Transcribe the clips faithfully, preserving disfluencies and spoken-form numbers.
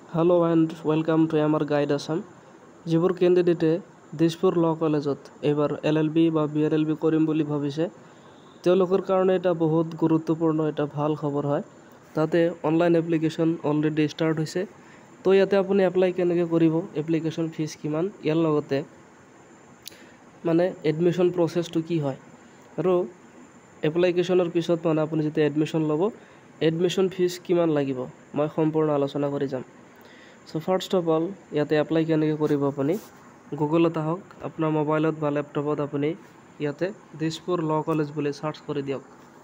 Hello and welcome to আমাৰ guide Assam. যিবোৰ কেণ্ডিডেটে দিছপুৰ ল কলেজত এইবাৰ এল এল বি বা বি এল এল বি কৰিম বুলি ভাবিছে তেওঁলোকৰ কাৰণে এটা বহুত গুৰুত্বপূৰ্ণ এটা ভাল খবৰ হয়। তাতে অনলাইন এপ্লিকেশ্যন অলৰেডি ষ্টাৰ্ট হৈছে। তো ইয়াতে আপুনি এপ্লাই কেনেকৈ কৰিব, এপ্লিকেশ্যন ফিজ কিমান, ইয়াৰ লগতে মানে এডমিশ্যন প্ৰচেছটো কি হয় আৰু এপ্লিকেশ্যনৰ পিছত মানে আপুনি যেতিয়া এডমিশ্যন ল'ব এডমিশ্যন ফিজ কিমান লাগিব মই সম্পূৰ্ণ আলোচনা কৰি যাম। সো ফাৰ্ষ্ট অফ অল ইয়াতে এপ্লাই কেনেকৈ কৰিব আপুনি গুগলত আহক, আপোনাৰ মোবাইলত বা লেপটপত আপুনি ইয়াতে দিছপুৰ ল কলেজ বুলি চাৰ্চ কৰি দিয়ক।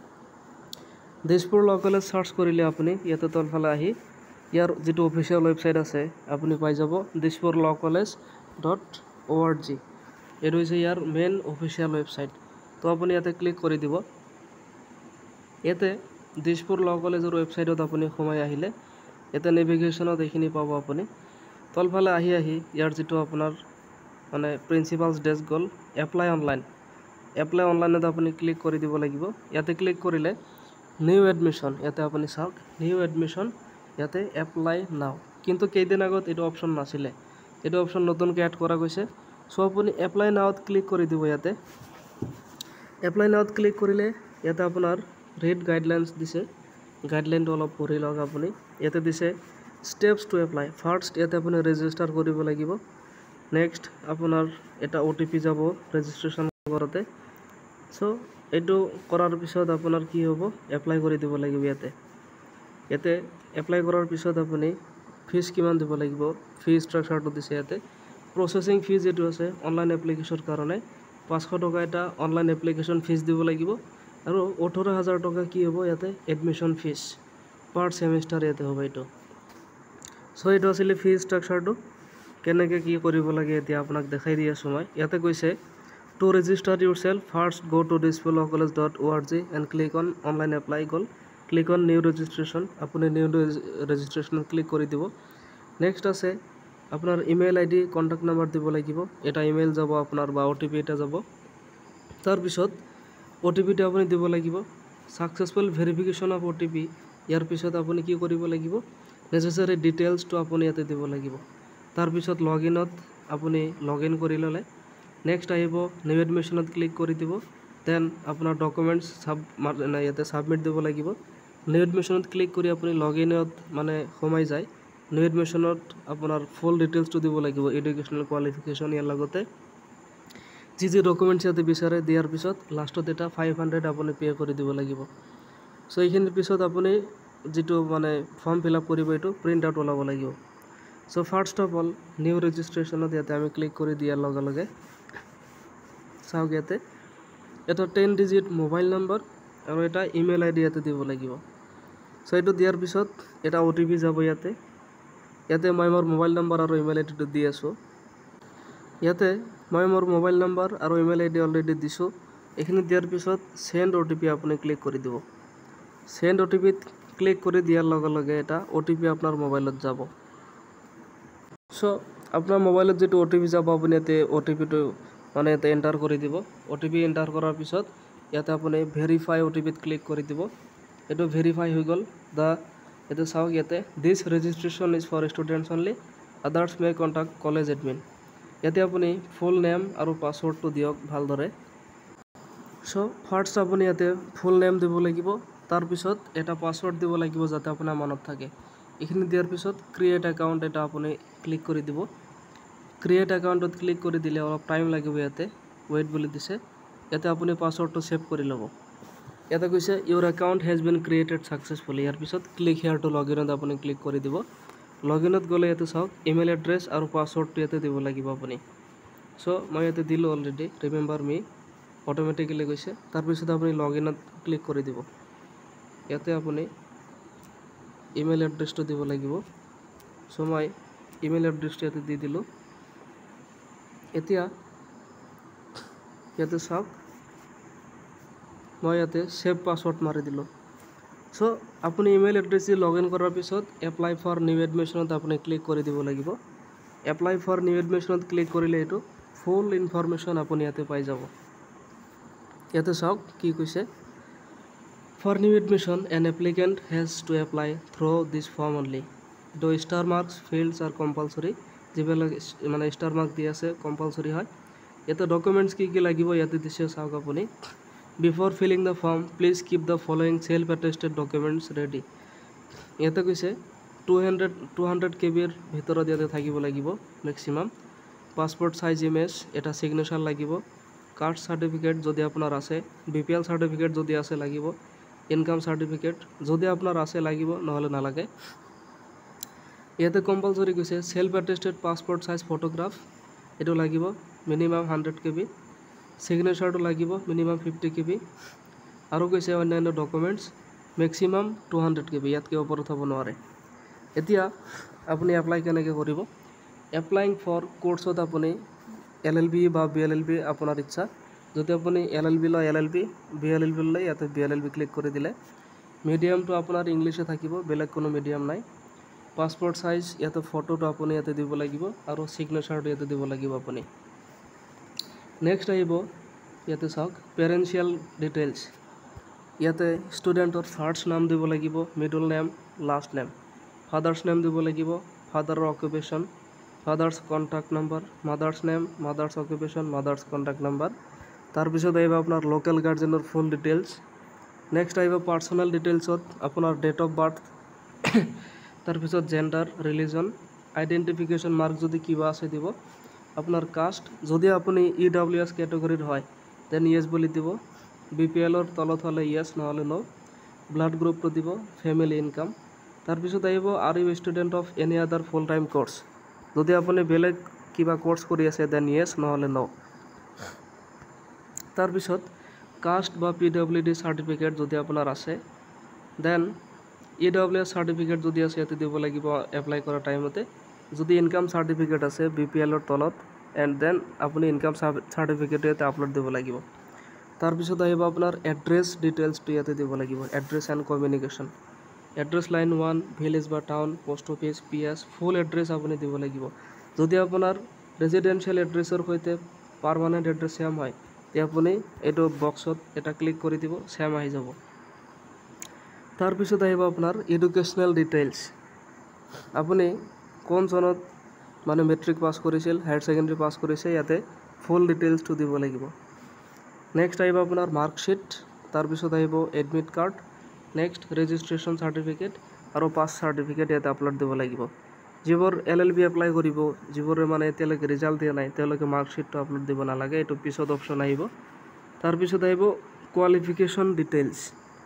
দিছপুৰ ল কলেজ চাৰ্চ কৰিলে আপুনি ইয়াতে তলফালে আহি ইয়াৰ যিটো অফিচিয়েল ৱেবছাইট আছে আপুনি পাই যাব Dispur law college dot O' R G. এইটো হৈছে ইয়াৰ মেইন অফিচিয়েল ৱেবছাইট। তো আপুনি ইয়াতে ক্লিক কৰি দিব। ইয়াতে দিছপুৰ ল কলেজৰ ৱেবছাইটত আপুনি সোমাই আহিলে ইয়াতে নেভিগেশ্যনত এইখিনি পাব। আপুনি তলফালে আহি আহি ইয়াৰ যিটো আপোনাৰ মানে প্ৰিন্সিপালছ ডেস্ক গ'ল এপ্লাই অনলাইন, এপ্লাই অনলাইনত আপুনি ক্লিক কৰি দিব লাগিব। ইয়াতে ক্লিক কৰিলে নিউ এডমিশ্যন, ইয়াতে আপুনি চাওক নিউ এডমিশ্যন, ইয়াতে এপ্লাই নাও। কিন্তু কেইদিন আগত এইটো অপশ্যন নাছিলে, এইটো অপশ্যন নতুনকৈ এড কৰা গৈছে। চ' আপুনি এপ্লাই নাওত ক্লিক কৰি দিব। ইয়াতে এপ্লাই নাওত ক্লিক কৰিলে ইয়াতে আপোনাৰ ৰেড গাইডলাইনছ দিছে, গাইডলাইনটো অলপ পঢ়ি লওক আপুনি। ইয়াতে দিছে ষ্টেপছ টু এপ্লাই। ফাৰ্ষ্ট ইয়াতে আপুনি ৰেজিষ্টাৰ কৰিব লাগিব। নেক্সট আপোনাৰ এটা অ' টি পি যাব ৰেজিষ্ট্ৰেশ্যন কৰোঁতে। চ' এইটো কৰাৰ পিছত আপোনাৰ কি হ'ব, এপ্লাই কৰি দিব লাগিব। ইয়াতে ইয়াতে এপ্লাই কৰাৰ পিছত আপুনি ফিজ কিমান দিব লাগিব, ফিজ ষ্ট্ৰাকচাৰটো দিছে ইয়াতে। প্ৰচেছিং ফিজ এইটো আছে অনলাইন এপ্লিকেশ্যনৰ কাৰণে পাঁচশ টকা এটা অনলাইন এপ্লিকেশ্যন ফিজ দিব লাগিব আৰু ওঠৰ হাজাৰ টকা কি হ'ব ইয়াতে এডমিশ্যন ফিজ পাৰ ছেমিষ্টাৰ ইয়াতে হ'ব এইটো। চ' এইটো আছিলে ফিজ ষ্ট্ৰাকচাৰটো। কেনেকৈ কি কৰিব লাগে এতিয়া আপোনাক দেখাই দি আছোঁ মই। ইয়াতে কৈছে to register yourself first go' to Dispur law college dot O' R G and click on online apply গ'ল। ক্লিক অন নিউ ৰেজিষ্ট্ৰেশ্যন, আপুনি নিউ ৰেজিষ্ট্ৰেশ্যনত ক্লিক কৰি দিব। নেক্সট আছে আপোনাৰ email I D contact number দিব লাগিব। এটা ইমেইল যাব আপোনাৰ বা অ' টি পি এটা যাব। তাৰপিছত অ' টি পিটো আপুনি দিব লাগিব। Successful verification of O' T P, ইয়াৰ পিছত আপুনি কি কৰিব লাগিব, নেচেচাৰী ডিটেইলছটো আপুনি ইয়াতে দিব লাগিব। তাৰপিছত লগ ইনত আপুনি লগ ইন কৰি ল'লে নেক্সট আহিব নিউ এডমিশ্যনত ক্লিক কৰি দিব। দেন আপোনাৰ ডকুমেণ্টছ চাব ইয়াতে ছাবমিট দিব লাগিব। নিউ এডমিশ্যনত ক্লিক কৰি আপুনি লগ ইনত মানে সোমাই যায়। নিউ এডমিশ্যনত আপোনাৰ ফুল ডিটেইলছটো দিব লাগিব, এডুকেশ্যনেল কোৱালিফিকেশ্যন, ইয়াৰ লগতে যি যি ডকুমেণ্টছ ইয়াতে বিচাৰে দিয়াৰ পিছত লাষ্টত এটা ফাইভ হাণ্ড্ৰেড আপুনি পে' কৰি দিব লাগিব। চ' এইখিনিৰ পিছত আপুনি যিটো মানে ফৰ্ম ফিল আপ কৰিব এইটো প্ৰিণ্ট আউট ওলাব লাগিব। So' first of all new ৰেজিষ্ট্ৰেশ্যনত ইয়াতে আমি ক্লিক কৰি দিয়াৰ লগে লগে চাওক ইয়াতে এটা টেন ডিজিট মোবাইল নম্বৰ আৰু এটা ইমেইল আই ডি ইয়াতে দিব লাগিব। চ' এইটো দিয়াৰ পিছত এটা অ' টি পি যাব ইয়াতে। ইয়াতে মই মোৰ মোবাইল নম্বৰ আৰু ইমেইল আই ডিটো দি আছোঁ। ইয়াতে মই মোৰ মোবাইল নম্বৰ আৰু ইমেইল আই ডি অলৰেডি দিছোঁ। এইখিনি দিয়াৰ পিছত চেণ্ড অ' টি পি আপুনি ক্লিক কৰি দিব। চেণ্ড অ' টি পিত ক্লিক কৰি দিয়াৰ লগে লগে এটা অ' টি পি আপোনাৰ মোবাইলত যাব। চ' আপোনাৰ মোবাইলত যিটো অ' টি পি যাব আপুনি ইয়াতে অ' টি পিটো মানে ইয়াতে এণ্টাৰ কৰি দিব। অ' টি পি এণ্টাৰ কৰাৰ পিছত ইয়াতে আপুনি ভেৰিফাই অ' টি পিত ক্লিক কৰি দিব। এইটো ভেৰিফাই হৈ গ'ল। দা ইয়াতে চাওক ইয়াতে this registration is for students only, others may contact college admin. ইয়াতে আপুনি ফুল নেম আৰু পাছৱৰ্ডটো দিয়ক ভালদৰে। চ' ফাৰ্ষ্ট আপুনি ইয়াতে ফুল নেম দিব লাগিব। তাৰপিছত এটা পাছৱৰ্ড দিব লাগিব যাতে আপোনাৰ মনত থাকে। এইখিনি দিয়াৰ পিছত ক্ৰিয়েট একাউণ্ট এটা আপুনি ক্লিক কৰি দিব। ক্ৰিয়েট একাউণ্টত ক্লিক কৰি দিলে অলপ টাইম লাগিব। ইয়াতে ৱেইট বুলি দিছে। ইয়াতে আপুনি পাছৱৰ্ডটো ছেভ কৰি ল'ব। ইয়াতে কৈছে your account has been created successfully. ইয়াৰ পিছত ক্লিক হেয়াৰ টু লগ ইনত আপুনি ক্লিক কৰি দিব। লগ ইনত গ'লে ইয়াতে চাওক ইমেইল এড্ৰেছ আৰু পাছৱৰ্ডটো ইয়াতে দিব লাগিব আপুনি। চ' মই ইয়াতে দিলোঁ অলৰেডি, ৰিমেম্বাৰ মি অট'মেটিকেলি গৈছে। তাৰপিছত আপুনি লগ ইনত ক্লিক কৰি দিব। ইয়াতে আপুনি ইমেইল এড্ৰেছটো দিব লাগিব। চ' মই ইমেইল এড্ৰেছটো ইয়াতে দি দিলোঁ। এতিয়া ইয়াতে চাওক মই ইয়াতে ছেভ পাছৱৰ্ড মাৰি দিলোঁ। চ' আপুনি ইমেইল এড্ৰেছ দি লগ ইন কৰাৰ পিছত এপ্লাই ফৰ নিউ এডমিশ্যনত আপুনি ক্লিক কৰি দিব লাগিব। এপ্লাই ফৰ নিউ এডমিশ্যনত ক্লিক কৰিলে এইটো ফুল ইনফৰমেশ্যন আপুনি ইয়াতে পাই যাব। ইয়াতে চাওক কি কৈছে, for new admission an applicant has to apply through this form only. তো star marks fields are compulsory, যিবিলাক মানে ষ্টাৰ মাৰ্ক দি আছে কম্পালচৰি হয়। ইয়াতে ডকুমেণ্টছ কি কি লাগিব ইয়াতে দিছে চাওক আপুনি। Before filling the form please keep the following self attested documents ready. ইয়াতে কৈছে টু হাণ্ড্ৰেড টু হাণ্ড্ৰেড কে বিৰ ভিতৰত ইয়াতে থাকিব লাগিব মেক্সিমাম। পাছপোৰ্ট চাইজ ইমেজ, এটা ছিগনেচাৰ লাগিব, কাষ্ট চাৰ্টিফিকেট যদি আপোনাৰ আছে, বি পি এল চাৰ্টিফিকেট যদি আছে লাগিব, ইনকাম চাৰ্টিফিকেট যদি আপোনাৰ আছে লাগিব, নহ'লে নালাগে। ইয়াতে কম্পালচৰি কৈছে self attested passport size photograph, এইটো লাগিব মিনিমাম হাণ্ড্ৰেড কে বি, ছিগনেচাৰটো লাগিব মিনিমাম ফিফটি কে বি, আৰু কৈছে অন্যান্য documents maximum two hundred K B, ইয়াতকৈ ওপৰত হ'ব নোৱাৰে। এতিয়া আপুনি এপ্লাই কেনেকৈ কৰিব? এপ্লাইং ফৰ কোৰ্চত আপুনি এল এল বি বা বি এল এল বি আপোনাৰ ইচ্ছা। যদি আপুনি এল এল বি লয় L L B, B L L B লয় ইয়াতে B L L B click কৰি দিলে মিডিয়ামটো আপোনাৰ ইংলিছে থাকিব, বেলেগ কোনো মিডিয়াম নাই। পাছপোৰ্ট চাইজ ইয়াতে ফটোটো আপুনি ইয়াতে দিব লাগিব আৰু ছিগনেচাৰটো ইয়াতে দিব লাগিব আপুনি। নেক্সট আহিব ইয়াতে চাওক পেৰেণ্টিয়েল ডিটেইলছ। ইয়াতে ষ্টুডেণ্টৰ ফাৰ্ষ্ট নাম দিব লাগিব, middle name, last name, father's name দিব লাগিব, ফাদাৰৰ occupation, father's contact number, mother's name, mother's occupation, mother's contact number. তাৰপিছত আহিব আপোনাৰ লোকেল গাৰ্জেনৰ ফুল ডিটেইলছ। নেক্সট আহিব পাৰ্চনেল ডিটেইলছত আপোনাৰ ডেট অফ বাৰ্থ, তাৰপিছত জেণ্ডাৰ, ৰিলিজন, আইডেণ্টিফিকেশ্যন মাৰ্ক যদি কিবা আছে দিব, আপোনাৰ কাষ্ট যদি আপুনি ই ডাব্লিউ এছ কেটেগৰীৰ হয় দেন য়েছ বুলি দিব, বি পি এলৰ তলত হ'লে য়েছ নহ'লে ন', ব্লাড গ্ৰুপটো দিব, ফেমিলি ইনকাম। তাৰপিছত আহিব are you student of any other full time course, যদি আপুনি বেলেগ কিবা কোৰ্চ কৰি আছে দেন য়েছ নহ'লে ন'। তাৰপিছত কাষ্ট বা পি ডাব্লিউ ডি চাৰ্টিফিকেট যদি আপোনাৰ আছে then E W S certificate যদি আছে ইয়াতে দিব লাগিব এপ্লাই কৰা টাইমতে। যদি ইনকাম চাৰ্টিফিকেট আছে বি পি এলৰ তলত এণ্ড দেন আপুনি ইনকাম চাৰ্টিফিকেট ইয়াতে আপলোড দিব লাগিব। তাৰপিছত আহিব আপোনাৰ এড্ৰেছ ডিটেইলছটো ইয়াতে দিব লাগিব, address and communication. Address line one, village বা town, post office, P S, full address আপুনি দিব লাগিব। যদি আপোনাৰ ৰেজিডেঞ্চিয়েল এড্ৰেছৰ সৈতে পাৰমানেণ্ট এড্ৰেছ ছেম হয় তে আপুনি এইটো বক্সত এটা ক্লিক কৰি দিব, ছেম আহি যাব। তাৰপিছত আহিব আপোনাৰ এডুকেশ্যনেল ডিটেইলছ, আপুনি কোন চনত মানে মেট্ৰিক পাছ কৰিছিল, হায়াৰ ছেকেণ্ডেৰী পাছ কৰিছে, ইয়াতে ফুল ডিটেইলছটো দিব লাগিব। নেক্সট আহিব আপোনাৰ মাৰ্কশ্বিট, তাৰপিছত আহিব admit card, next registration certificate আৰু পাছ চাৰ্টিফিকেট ইয়াতে আপলোড দিব লাগিব। যিবোৰ এল এল বি এপ্লাই কৰিব, যিবোৰে মানে এতিয়ালৈকে ৰিজাল্ট দিয়া নাই তেওঁলোকে মাৰ্কশ্বিটটো আপলোড দিব নালাগে, এইটো পিছত অপশ্যন আহিব। তাৰপিছত আহিব কোৱালিফিকেশ্যন ডিটেইলছ,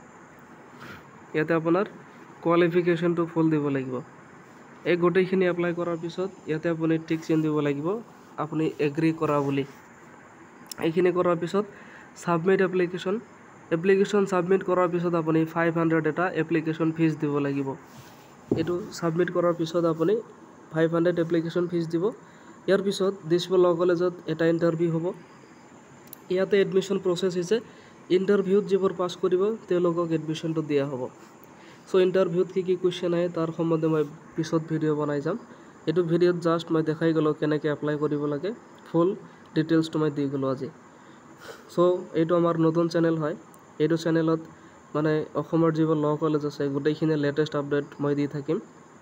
ইয়াতে আপোনাৰ কোৱালিফিকেশ্যনটো ফুল দিব লাগিব। এই গোটেইখিনি এপ্লাই কৰাৰ পিছত ইয়াতে আপুনি টিক চিন দিব লাগিব আপুনি এগ্ৰী কৰা বুলি। এইখিনি কৰাৰ পিছত ছাবমিট এপ্লিকেশ্যন, এপ্লিকেশ্যন ছাবমিট কৰাৰ পিছত আপুনি ফাইভ হাণ্ড্ৰেড এটা এপ্লিকেশ্যন ফিজ দিব লাগিব। এইটো ছাবমিট কৰাৰ পিছত আপুনি ফাইভ হাণ্ড্ৰেড এপ্লিকেশ্যন ফিজ দিব। ইয়াৰ পিছত দিছপুৰ ল' কলেজত এটা ইণ্টাৰভিউ হ'ব। ইয়াতে এডমিশ্যন প্ৰচেছ হৈছে, ইণ্টাৰভিউত যিবোৰ পাছ কৰিব তেওঁলোকক এডমিশ্যনটো দিয়া হ'ব। চ' ইণ্টাৰভিউত কি কি কুৱেশ্যন আহে তাৰ সম্বন্ধে মই পিছত ভিডিঅ' বনাই যাম। এইটো ভিডিঅ'ত জাষ্ট মই দেখাই গ'লোঁ কেনেকৈ এপ্লাই কৰিব লাগে, ফুল ডিটেইলছটো মই দি গ'লোঁ আজি। চ' এইটো আমাৰ নতুন চেনেল হয়, এইটো চেনেলত মানে অসমৰ যিবোৰ ল' কলেজ আছে গোটেইখিনি লেটেষ্ট আপডেট মই দি থাকিম।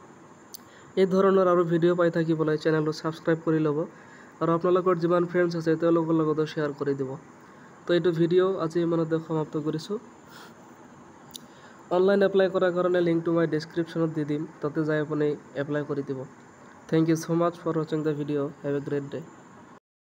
এই ধৰণৰ আৰু ভিডিঅ' পাই থাকিবলৈ চেনেলটো ছাবস্ক্ৰাইব কৰি ল'ব আৰু আপোনালোকৰ যিমান ফ্ৰেণ্ডছ আছে তেওঁলোকৰ লগতো শ্বেয়াৰ কৰি দিব। তো এইটো ভিডিঅ' আজি ইমানতে সমাপ্ত কৰিছোঁ। অনলাইন এপ্লাই কৰাৰ কাৰণে লিংকটো মই ডেছক্ৰিপশ্যনত দি দিম, তাতে যাই আপুনি এপ্লাই কৰি দিব। Thank you so' much for ৱাচিং the video', have a great day.